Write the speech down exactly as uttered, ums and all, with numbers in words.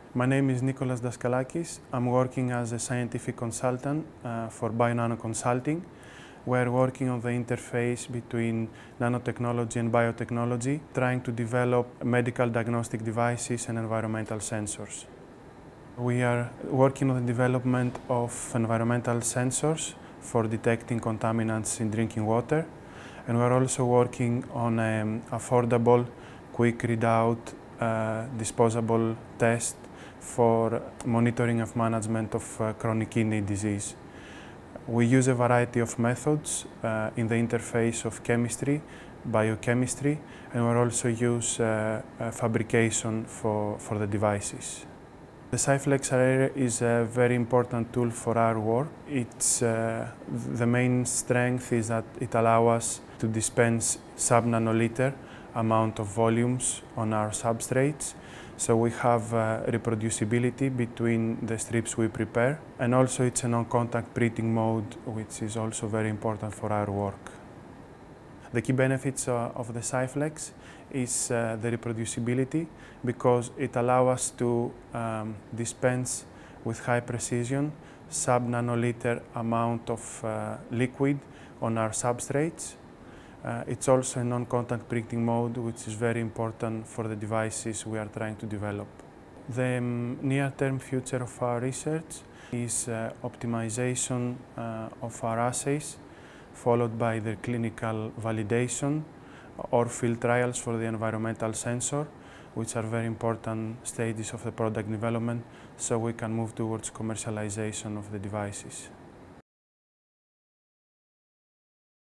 My name is Nikolas Daskalakis. I'm working as a scientific consultant uh, for BioNano Consulting. We're working on the interface between nanotechnology and biotechnology, trying to develop medical diagnostic devices and environmental sensors. We are working on the development of environmental sensors for detecting contaminants in drinking water, and we're also working on an affordable, quick readout, uh, disposable test for monitoring of management of uh, chronic kidney disease. We use a variety of methods uh, in the interface of chemistry, biochemistry, and we also use uh, uh, fabrication for, for the devices. The sciFLEXARRAYER is a very important tool for our work. It's, uh, the main strength is that it allows us to dispense sub-nanoliter amount of volumes on our substrates. So we have uh, reproducibility between the strips we prepare, and also it's a non-contact printing mode, which is also very important for our work. The key benefits uh, of the sciFLEX is uh, the reproducibility, because it allows us to um, dispense with high precision sub-nanoliter amount of uh, liquid on our substrates. Uh, it's also a non-contact printing mode, which is very important for the devices we are trying to develop. The um, near-term future of our research is uh, optimization uh, of our assays, followed by the clinical validation or field trials for the environmental sensor, which are very important stages of the product development, so we can move towards commercialization of the devices.